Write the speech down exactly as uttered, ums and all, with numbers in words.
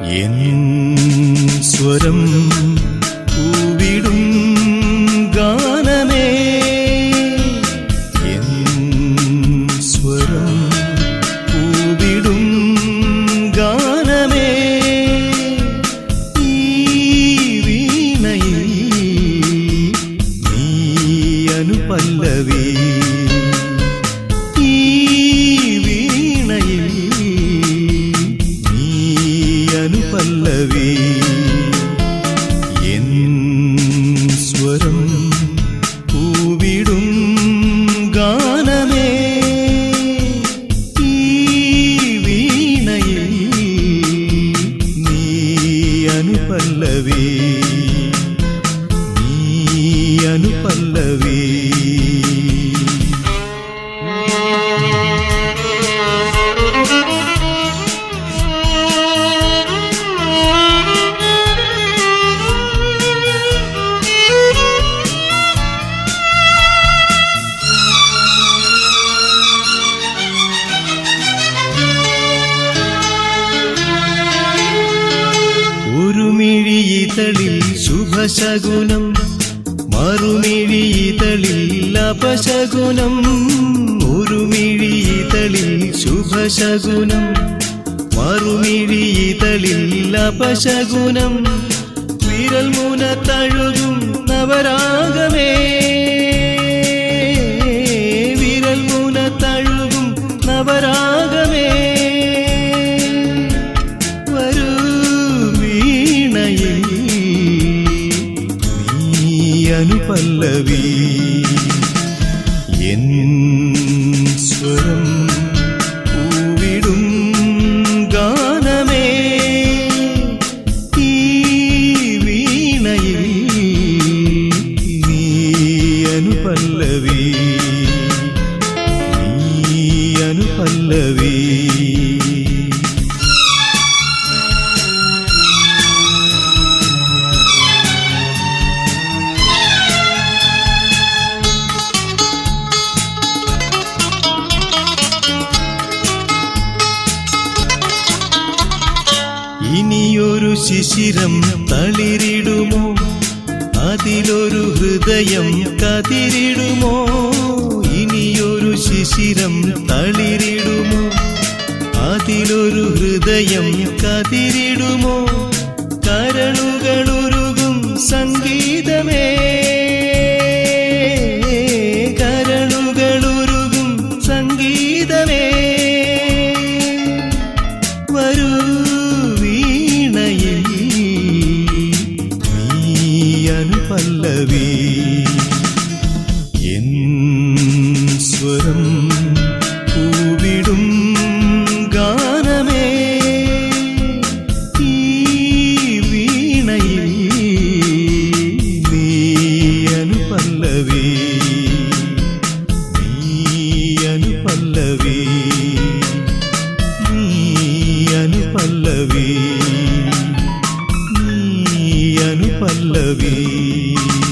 N സ്വരം പൂവിടും ഗാനമേ, N സ്വരം പൂവിടും ഗാനമേ, ഈ വീണയിൽ നീ അനുപല്ലവി, ഈ വീണയിൽ നീ അനുപല്ലവി. എൻ സ്വരം പൂവിടും ഗാനമേ, ഈ വീണയിൽ നീ അനുപല്ലവി, നീ അനുപല്ലവി. ഒരു മിഴിയിതളിൽ ശുഭശകുനം, മറുമിഴിയിതളിൽ അപശകുനം. ഒരു മിഴിയിതളിൽ ശുഭശകുനം, മറുമിഴിയിതളിൽ അപശകുനം. വിരൽ മുന തഴുകും നവരാഗമേ, വിരൽ മുന തഴുകും നവരാഗമേ. വരൂ വീണയിൽ നീ അനുപല്ലവി, എൻ സ്വരം പൂവിടും ഗാനമേ, ഈ വീണയിൽ നീ അനുപല്ലവി, നീ അനുപല്ലവി. ഇനിയൊരു ശിശിരം തളിരിടുമോ, അതിലൊരു ഹൃദയം കതിരിടുമോ. ഇനിയൊരു ശിശിരം തളിരിടുമോ, അതിലൊരു ഹൃദയം കതിരിടുമോ. കരളുകളുരുകും സംഗീതമേ, കരളുകളുരുകും സംഗീതമേ. വരൂ വീണയിൽ നീ അനുപല്ലവി, എൻ സ്വരം പൂവിടും ഗാനമേ, ഈ വീണയിൽ നീ അനുപല്ലവി, നീ അനുപല്ലവി, നീ അനുപല്ലവി, നീ അനുപല്ലവി.